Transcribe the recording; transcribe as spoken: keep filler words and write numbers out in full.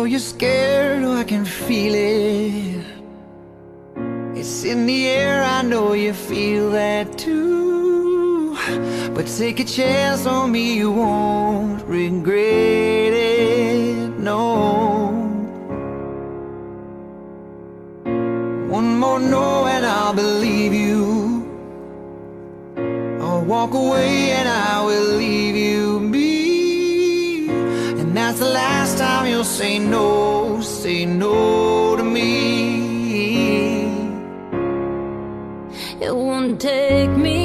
you're scared, oh, I can feel it. It's in the air, I know you feel that too. But take a chance on me, you won't regret it, no. One more no and I'll believe you. I'll walk away and I will leave you be. And that's the last time you'll say no, say no to me. It won't take me